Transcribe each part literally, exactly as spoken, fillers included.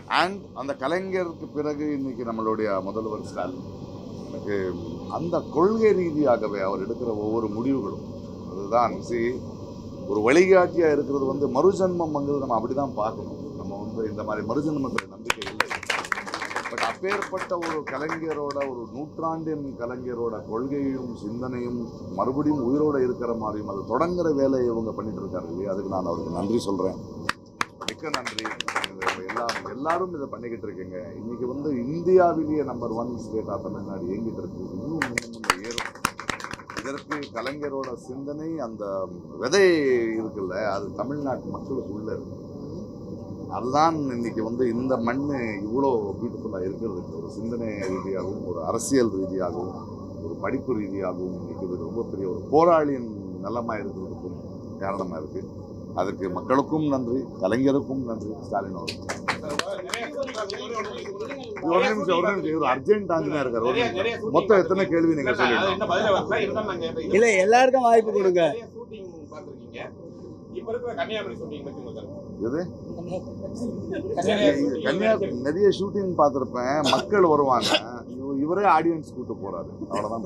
And அந்த கலைஞருக்கு பிறகு இன்னைக்கு நம்மளுடைய முதல்வர் ஸ்டாலின் எனக்கு அந்த கொள்கை ரீதியாகவே அவர் எடுக்கிற ஒவ்வொரு முடிவுகளும் அதுதான் சி ஒரு வழிகாட்டியாக இருக்கிறது வந்து மறுஜன்மம்ங்கிறது நம்ம அப்படி தான் பார்க்கணும். நம்ம வந்து இந்த மாதிரி மறுஜன்மத்தில் நம்பிக்கை இல்லை. பட் அப்பேற்பட்ட ஒரு கலைஞரோட ஒரு நூற்றாண்டின் கலைஞரோட கொள்கையும் சிந்தனையும் மறுபடியும் உயிரோடு இருக்கிற மாதிரியும் அது தொடங்குற வேலையை இவங்க பண்ணிட்டு இருக்காரு இல்லையா, அதுக்கு நான் அவருக்கு நன்றி சொல்கிறேன். மிக்க நன்றி. எல்லாரும் எல்லாரும் இதை பண்ணிக்கிட்டு இருக்கீங்க. இன்னைக்கு வந்து இந்தியாவிலேயே நம்பர் ஒன் ஸ்டேட்டாக தமிழ்நாடு இயங்கிட்டு இருக்கு. இன்னும் இன்னும் ஏறும். இதற்கு கலைஞரோட சிந்தனை அந்த விதை இருக்குல்ல, அது தமிழ்நாட்டு மக்களுக்கு உள்ள இருக்கு. அதுதான் இன்னைக்கு வந்து இந்த மண் இவ்வளோ பியூட்டிஃபுல்லாக இருக்கிறதுக்கு ஒரு சிந்தனை ரீதியாகவும் ஒரு அரசியல் ரீதியாகவும் ஒரு படிப்பு ரீதியாகவும் இன்னைக்கு இது ரொம்ப பெரிய ஒரு போராளியின் நலமாக இருக்கிறதுக்கும் காரணமாக இருக்கு. அதுக்கு மக்களுக்கும் நன்றி, கலைஞருக்கும் நன்றி. ஸ்டாலின் அவர்கள் ஒரு நிமிஷம் ஒரு நிமிஷம் ஒரு அர்ஜென்ட் ஆஞ்சினா இருக்காரு. ஒரு நிமிஷம் மொத்தம் எத்தனை கேள்வி நீங்க சொல்லுங்க. இல்ல எல்லாருக்கும் வாய்ப்பு கொடுங்க. எது கன்னியாகுமரி நிறைய ஷூட்டிங் பார்த்துருப்பேன். மக்கள் வருவாங்க, இவரே ஆடியன்ஸ் கூட்டு போறாரு. அவ்வளவுதான்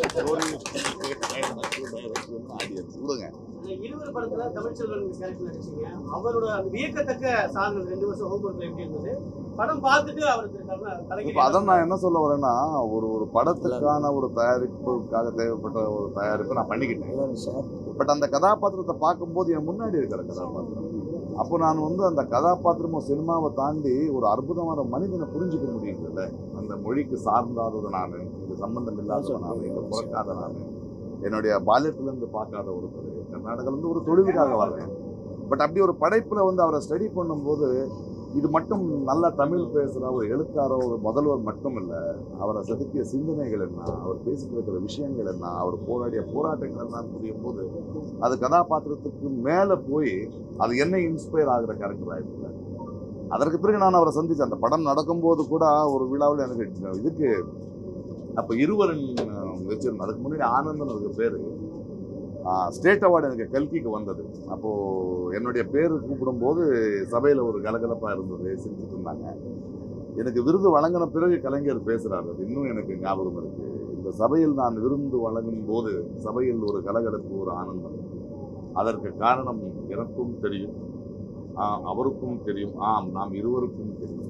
ஆடியன்ஸ் விடுங்க. இருவர் படத்துல தமிழ்ச்செல்வன் கேரக்டர் நடிச்சீங்க. அவரோட வியக்கத்தக்க சாதனை ரெண்டு வருஷம் ஹோம்ஒர்க்ல எப்படி இருந்தது? படம் பார்த்துட்டு அவருக்கு அதான் நான் என்ன சொல்ல வரேன்னா, ஒரு ஒரு படத்துக்கான ஒரு தயாரிப்புக்காக தேவைப்பட்ட ஒரு தயாரிப்பை நான் பண்ணிக்கிட்டேன். பட் அந்த கதாபாத்திரத்தை பார்க்கும்போது என் முன்னாடி இருக்கிற கதாபாத்திரம், அப்போ நான் வந்து அந்த கதாபாத்திரமும் சினிமாவை தாண்டி ஒரு அற்புதமான மனிதனை புரிஞ்சுக்க முடியுதுல்ல. அந்த மொழிக்கு சார்ந்தாதது நான், இது சம்பந்தம் இல்லாத நான், இங்கே பிறக்காத நான், என்னுடைய பால்யத்திலேருந்து பார்க்காத ஒருத்தர், கர்நாடகாவிலேருந்து ஒரு தொழிலுக்காக வர்றேன். பட் அப்படி ஒரு படைப்பில் வந்து அவரை ஸ்டடி பண்ணும்போது இது மட்டும் நல்ல தமிழ் பேசுகிற ஒரு எழுத்தாரோ ஒரு முதல்வர் மட்டும் இல்லை, அவரை செதுக்கிய சிந்தனைகள் என்ன, அவர் பேசிட்டு இருக்கிற விஷயங்கள் என்ன, அவர் போராடிய போராட்டங்கள் என்னன்னு புரியும் போது அது கதாபாத்திரத்துக்கு மேலே போய் அது என்ன இன்ஸ்பயர் ஆகிற கேரக்டர் ஆகிடுது. அதற்கு பிறகு நான் அவரை சந்தித்தேன். அந்த படம் நடக்கும்போது கூட ஒரு விழாவில் எனக்கு இதுக்கு அப்போ இருவரின் வச்சிருந்தேன். அதுக்கு முன்னாடி ஆனந்தன் அதுக்கு பேர் ஸ்டேட் அவார்டு எனக்கு கல்கிக்கு வந்தது. அப்போது என்னுடைய பேர் கூப்பிடும்போது சபையில் ஒரு கலகலப்பாக இருந்தது, சிரிச்சுட்டு இருந்தாங்க. எனக்கு விருது வழங்கின பிறகு கலைஞர் பேசுகிறாரு, அது இன்னும் எனக்கு ஞாபகம் இருக்குது. இந்த சபையில் நான் விருந்து வழங்கும் போது சபையில் ஒரு கலகலப்பு, ஒரு ஆனந்தம். அதற்கு காரணம் எனக்கும் தெரியும், அவருக்கும் தெரியும், ஆம் நாம் இருவருக்கும் தெரியும்.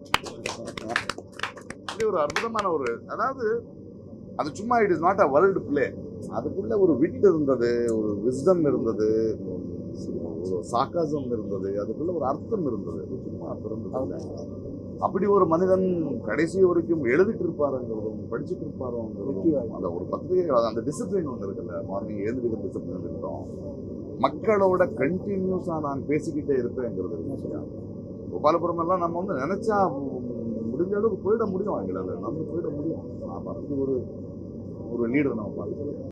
ஒரு அற்புதமான ஒரு, அதாவது அது சும்மா it is not a world play. அதுக்குள்ள ஒரு விட் இருந்தது, ஒரு விஸ்டம் இருந்தது, ஒரு சாக்காசம் இருந்தது, அதுக்குள்ள ஒரு அர்த்தம் இருந்தது. சும்மா பிறந்தது. அப்படி ஒரு மனிதன் கடைசி வரைக்கும் எழுதிட்டு இருப்பாருங்கிறதும் படிச்சுட்டு இருப்பாருங்கிறதும் அந்த ஒரு பத்திரிகை அந்த டிசிப்ளின் ஒன்று இருக்குல்ல, மார்னிங் எழுந்திருக்கிற டிசிப்ளின் இருக்கட்டும், மக்களோட கண்டினியூஸா நான் பேசிக்கிட்டே இருப்பேங்கிறது விஷயம். கோபாலபுரம் எல்லாம் நம்ம வந்து நினைச்சா முடிஞ்ச அளவுக்கு போயிட முடியும், எங்களால் நம்ம போயிட முடியும். அப்படி ஒரு ஒரு லீடர் நம்ம பார்க்க